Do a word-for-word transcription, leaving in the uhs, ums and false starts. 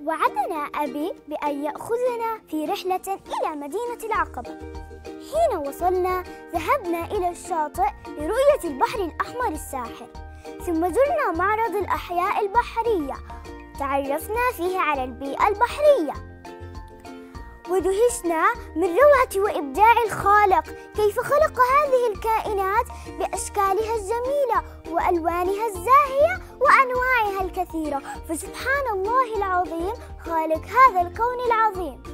وعدنا أبي بأن يأخذنا في رحلة إلى مدينة العقبة. حين وصلنا ذهبنا إلى الشاطئ لرؤية البحر الأحمر الساحر، ثم زرنا معرض الأحياء البحرية، تعرفنا فيه على البيئة البحرية، ودهشنا من روعة وإبداع الخالق، كيف خلق هذه الكائنات بأشكالها الجميلة وألوانها الزاهية وأنواعها الكثيرة، فسبحان الله العظيم خالق هذا الكون العظيم.